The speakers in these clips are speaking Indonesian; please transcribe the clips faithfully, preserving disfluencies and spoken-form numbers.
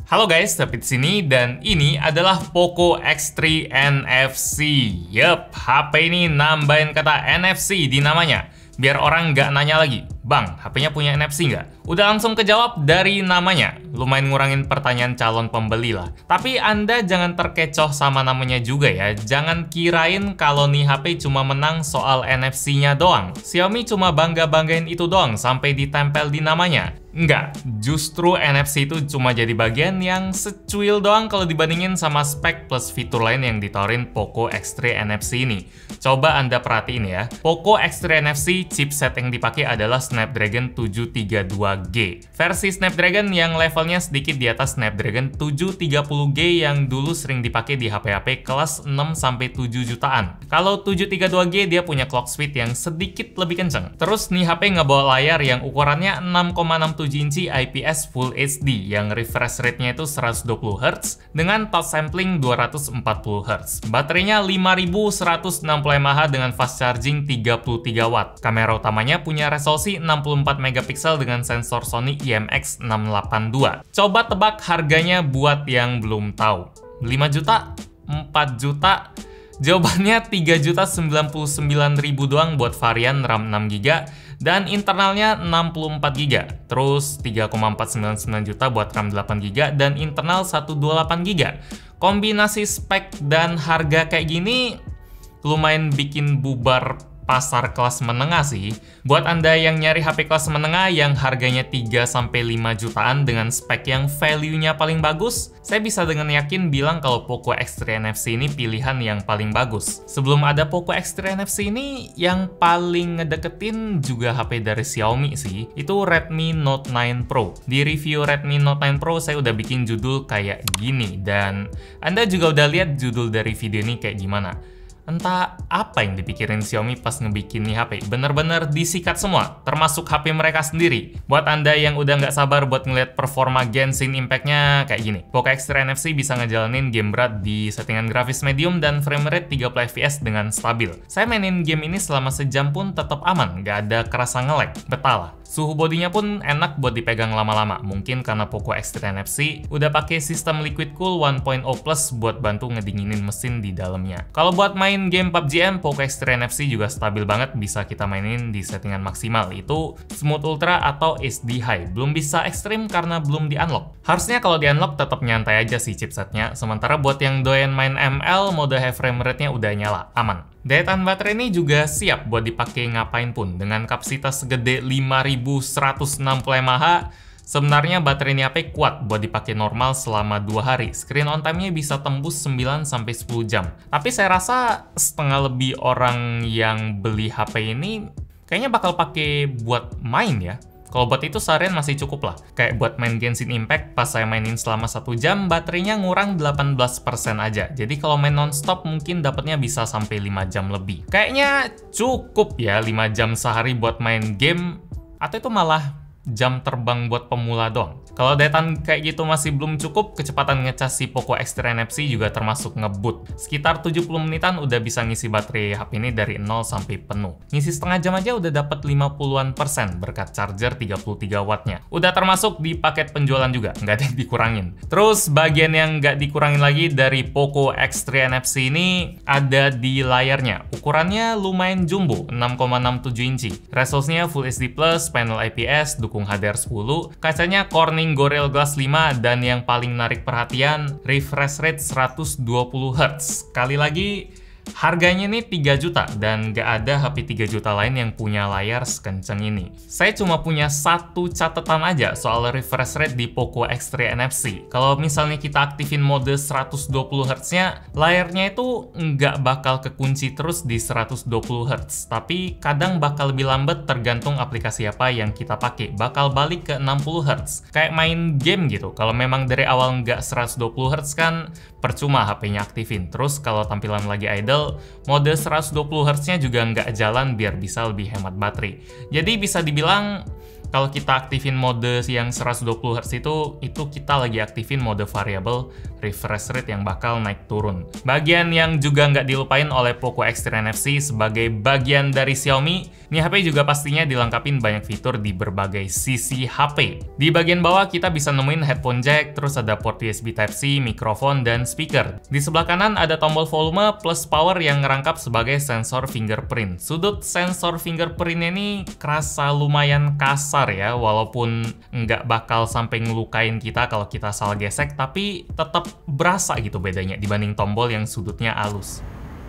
Halo guys, David sini dan ini adalah Poco X tiga N F C. Yup, H P ini nambahin kata N F C di namanya. Biar orang nggak nanya lagi, Bang, H P-nya punya N F C nggak? Udah langsung kejawab dari namanya. Lumayan ngurangin pertanyaan calon pembeli lah. Tapi Anda jangan terkecoh sama namanya juga ya. Jangan kirain kalau nih H P cuma menang soal N F C-nya doang. Xiaomi cuma bangga-banggain itu doang sampai ditempel di namanya. Enggak, justru N F C itu cuma jadi bagian yang secuil doang kalau dibandingin sama spek plus fitur lain yang ditawarin Poco X tiga N F C ini. Coba Anda perhatiin ya, Poco X tiga N F C chipset yang dipakai adalah Snapdragon tujuh tiga dua G. Versi Snapdragon yang levelnya sedikit di atas Snapdragon tujuh tiga nol G yang dulu sering dipakai di H P H P kelas enam sampai tujuh jutaan. Kalau tujuh tiga dua G dia punya clock speed yang sedikit lebih kenceng. Terus nih H P ngebawa layar yang ukurannya enam koma enam tujuh inci I P S Full H D yang refresh rate-nya itu seratus dua puluh hertz dengan touch sampling dua ratus empat puluh hertz. Baterainya lima ribu seratus enam puluh mAh dengan fast charging tiga puluh tiga watt. Kamera utamanya punya resolusi enam puluh empat megapiksel dengan sensor Sony I M X enam delapan dua. Coba tebak harganya buat yang belum tahu. lima juta? empat juta? Jawabannya tiga juta sembilan puluh sembilan ribu doang buat varian RAM enam giga dan internalnya enam puluh empat giga. Terus tiga koma empat sembilan sembilan juta buat RAM delapan giga dan internal seratus dua puluh delapan giga. Kombinasi spek dan harga kayak gini lumayan bikin bubar pasar kelas menengah sih. Buat Anda yang nyari H P kelas menengah yang harganya tiga sampai lima jutaan dengan spek yang value-nya paling bagus, saya bisa dengan yakin bilang kalau Poco X tiga N F C ini pilihan yang paling bagus. Sebelum ada Poco X tiga N F C ini, yang paling ngedeketin juga H P dari Xiaomi sih, itu Redmi Note sembilan Pro. Di review Redmi Note sembilan Pro saya udah bikin judul kayak gini, dan Anda juga udah lihat judul dari video ini kayak gimana. Entah apa yang dipikirin Xiaomi pas ngebikin nih H P, bener-bener disikat semua, termasuk H P mereka sendiri. Buat Anda yang udah nggak sabar buat ngeliat performa Genshin Impact-nya kayak gini, Poco X tiga N F C bisa ngejalanin game berat di settingan grafis medium dan frame rate tiga puluh F P S dengan stabil. Saya mainin game ini selama sejam pun tetap aman, nggak ada kerasa nge-lag, betah lah. Suhu bodinya pun enak buat dipegang lama-lama, mungkin karena Poco X tiga N F C udah pakai sistem liquid cool satu titik nol plus buat bantu ngedinginin mesin di dalamnya. Kalau buat main game P U B G M, Poco X tiga N F C juga stabil banget, bisa kita mainin di settingan maksimal, itu Smooth Ultra atau H D High. Belum bisa ekstrim karena belum di-unlock. Harusnya kalau di-unlock tetap nyantai aja sih chipsetnya, sementara buat yang doyan main M L, mode high frame rate-nya udah nyala, aman. Daya tahan baterai ini juga siap buat dipakai ngapain pun. Dengan kapasitas segede lima ribu seratus enam puluh mAh, sebenarnya baterai ini H P kuat buat dipakai normal selama dua hari. Screen on time-nya bisa tembus sembilan sampai sepuluh jam. Tapi saya rasa setengah lebih orang yang beli H P ini kayaknya bakal pakai buat main ya. Kalau buat itu seharian masih cukup lah. Kayak buat main Genshin Impact, pas saya mainin selama satu jam, baterainya ngurang delapan belas persen aja. Jadi kalau main non-stop mungkin dapatnya bisa sampai lima jam lebih. Kayaknya cukup ya lima jam sehari buat main game, atau itu malah jam terbang buat pemula doang. Kalau daya tahan kayak gitu masih belum cukup, kecepatan ngecas si Poco X tiga N F C juga termasuk ngebut. Sekitar tujuh puluh menitan udah bisa ngisi baterai H P ini dari nol sampai penuh. Ngisi setengah jam aja udah dapat lima puluhan persen berkat charger tiga puluh tiga wattnya. Udah termasuk di paket penjualan juga, nggak ada yang dikurangin. Terus bagian yang nggak dikurangin lagi dari Poco X tiga N F C ini ada di layarnya. Ukurannya lumayan jumbo, enam koma enam tujuh inci. Resolusinya Full H D plus, panel I P S, dukung H D R sepuluh, kacanya Corning Gorilla Glass lima, dan yang paling menarik perhatian, refresh rate seratus dua puluh hertz. Sekali lagi, harganya nih tiga juta dan nggak ada H P tiga juta lain yang punya layar sekenceng ini. Saya cuma punya satu catatan aja soal refresh rate di Poco X tiga N F C. Kalau misalnya kita aktifin mode seratus dua puluh hertz-nya, layarnya itu nggak bakal kekunci terus di seratus dua puluh hertz. Tapi kadang bakal lebih lambat tergantung aplikasi apa yang kita pakai. Bakal balik ke enam puluh hertz. Kayak main game gitu. Kalau memang dari awal nggak seratus dua puluh hertz kan percuma H P-nya aktifin. Terus kalau tampilan lagi idle, mode seratus dua puluh hertz-nya juga nggak jalan biar bisa lebih hemat baterai. Jadi bisa dibilang kalau kita aktifin mode yang seratus dua puluh hertz itu, itu kita lagi aktifin mode variable refresh rate yang bakal naik turun. Bagian yang juga nggak dilupain oleh Poco X tiga N F C sebagai bagian dari Xiaomi, nih H P juga pastinya dilengkapin banyak fitur di berbagai sisi H P. Di bagian bawah kita bisa nemuin headphone jack, terus ada port U S B Type-C, mikrofon, dan speaker. Di sebelah kanan ada tombol volume plus power yang ngerangkap sebagai sensor fingerprint. Sudut sensor fingerprintnya ini kerasa lumayan kasar ya, walaupun nggak bakal sampai ngelukain kita kalau kita salah gesek, tapi tetap berasa gitu bedanya dibanding tombol yang sudutnya halus.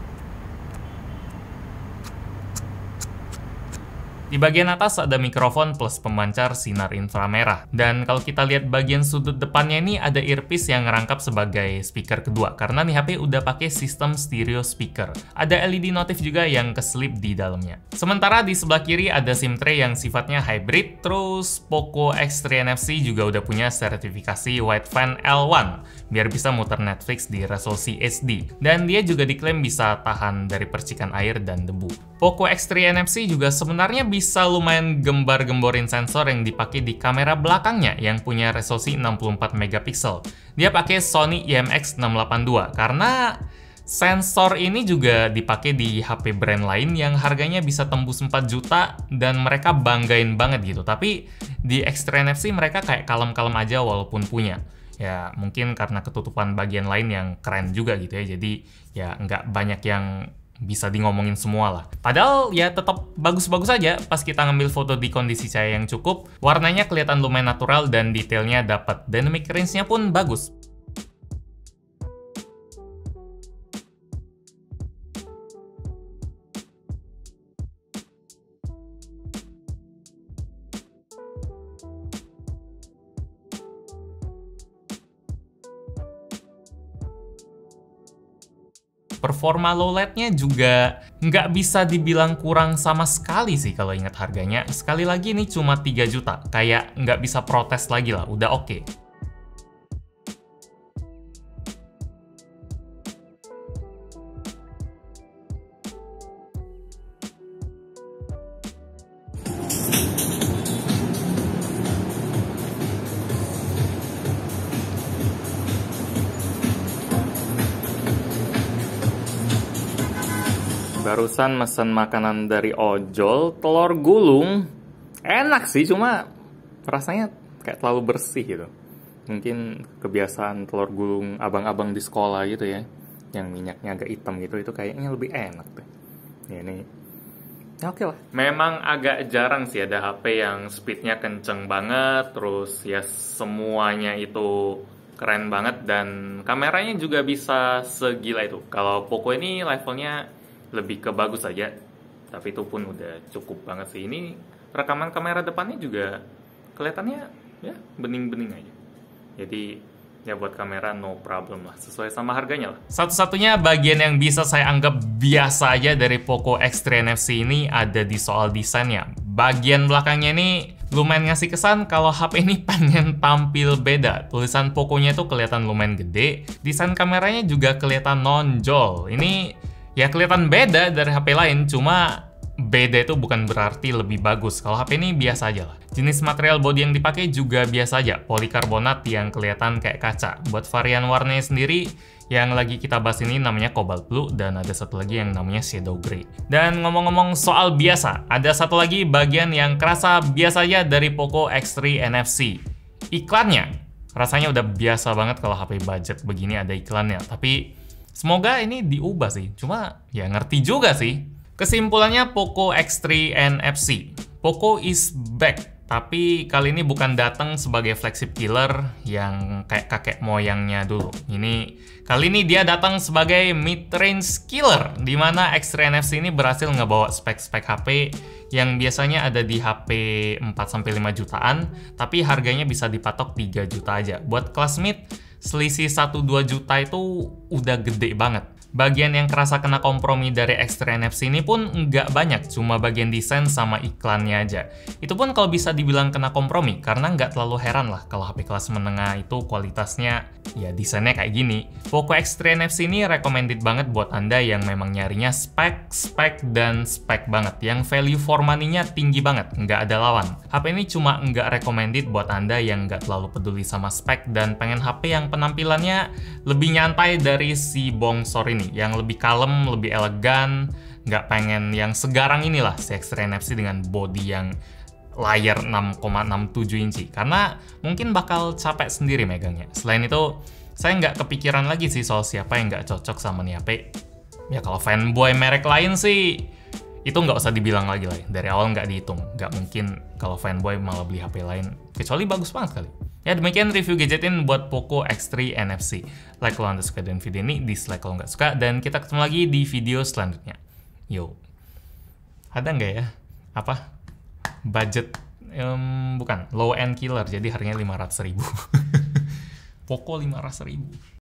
Di bagian atas ada mikrofon plus pemancar sinar inframerah. Dan kalau kita lihat bagian sudut depannya ini ada earpiece yang ngerangkap sebagai speaker kedua. Karena nih H P udah pakai sistem stereo speaker. Ada L E D notif juga yang keselip di dalamnya. Sementara di sebelah kiri ada SIM tray yang sifatnya hybrid. Terus Poco X tiga N F C juga udah punya sertifikasi Wideband L satu biar bisa muter Netflix di resolusi H D. Dan dia juga diklaim bisa tahan dari percikan air dan debu. Poco X tiga N F C juga sebenarnya bisa lumayan gembar-gemborin sensor yang dipakai di kamera belakangnya yang punya resolusi enam puluh empat megapiksel. Dia pakai Sony I M X enam delapan dua karena sensor ini juga dipakai di H P brand lain yang harganya bisa tembus empat juta dan mereka banggain banget gitu. Tapi di X tiga N F C mereka kayak kalem-kalem aja walaupun punya. Ya mungkin karena ketutupan bagian lain yang keren juga gitu ya. Jadi ya nggak banyak yang bisa di ngomongin semua lah. Padahal ya tetap bagus-bagus aja pas kita ngambil foto di kondisi cahaya yang cukup. Warnanya kelihatan lumayan natural dan detailnya dapat. Dynamic range-nya pun bagus. Performa low light-nya juga nggak bisa dibilang kurang sama sekali sih kalau ingat harganya. Sekali lagi ini cuma tiga juta, kayak nggak bisa protes lagi lah, udah oke. Okay. Barusan mesen makanan dari ojol, telur gulung. Enak sih, cuma rasanya kayak terlalu bersih gitu. Mungkin kebiasaan telur gulung abang-abang di sekolah gitu ya, yang minyaknya agak hitam gitu, itu kayaknya lebih enak deh. Ya, ini ya oke lah. Memang agak jarang sih ada H P yang speednya kenceng banget, terus ya semuanya itu keren banget, dan kameranya juga bisa segila itu. Kalau Poco ini levelnya lebih ke bagus aja, tapi itu pun udah cukup banget sih. Ini rekaman kamera depannya juga kelihatannya ya bening-bening aja. Jadi ya buat kamera no problem lah, sesuai sama harganya lah. Satu-satunya bagian yang bisa saya anggap biasa aja dari Poco X tiga N F C ini ada di soal desainnya. Bagian belakangnya ini lumayan ngasih kesan kalau H P ini pengen tampil beda. Tulisan Poco-nya itu kelihatan lumayan gede, desain kameranya juga kelihatan nonjol. Ini ya kelihatan beda dari H P lain, cuma beda itu bukan berarti lebih bagus. Kalau H P ini biasa aja lah. Jenis material bodi yang dipakai juga biasa aja, polikarbonat yang kelihatan kayak kaca. Buat varian warnanya sendiri, yang lagi kita bahas ini namanya Cobalt Blue, dan ada satu lagi yang namanya Shadow Grey. Dan ngomong-ngomong soal biasa, ada satu lagi bagian yang kerasa biasa aja dari Poco X tiga N F C. Iklannya, rasanya udah biasa banget kalau H P budget begini ada iklannya. Tapi semoga ini diubah sih, cuma ya ngerti juga sih. Kesimpulannya Poco X tiga N F C. Poco is back, tapi kali ini bukan datang sebagai flagship killer yang kayak kakek moyangnya dulu. Ini kali ini dia datang sebagai mid-range killer, di mana X tiga N F C ini berhasil ngebawa spek-spek H P yang biasanya ada di H P empat sampai lima jutaan, tapi harganya bisa dipatok tiga juta aja. Buat kelas mid, selisih satu dua juta itu udah gede banget. Bagian yang kerasa kena kompromi dari X tiga N F C ini pun nggak banyak, cuma bagian desain sama iklannya aja. Itu pun kalau bisa dibilang kena kompromi, karena nggak terlalu heran lah kalau H P kelas menengah itu kualitasnya ya desainnya kayak gini. Poco X tiga N F C ini recommended banget buat Anda yang memang nyarinya spek, spek, dan spek banget. Yang value for money-nya tinggi banget, nggak ada lawan. H P ini cuma nggak recommended buat Anda yang nggak terlalu peduli sama spek dan pengen H P yang penampilannya lebih nyantai dari si bongsor ini, yang lebih kalem, lebih elegan, nggak pengen yang segarang inilah si X tiga N F C dengan body yang layar enam koma enam tujuh inci, karena mungkin bakal capek sendiri megangnya. Selain itu, saya nggak kepikiran lagi sih soal siapa yang nggak cocok sama nih H P. Ya kalau fanboy merek lain sih, itu nggak usah dibilang lagi lah, dari awal nggak dihitung. Nggak mungkin kalau fanboy malah beli H P lain, kecuali bagus banget kali. Ya demikian review gadgetin buat Poco X tiga N F C. Like kalau Anda suka dengan video ini, dislike kalau nggak suka, dan kita ketemu lagi di video selanjutnya. Yo. Ada nggak ya? Apa? Budget, um, bukan, low end killer, jadi harganya lima ratus ribu. Poco lima ratus ribu.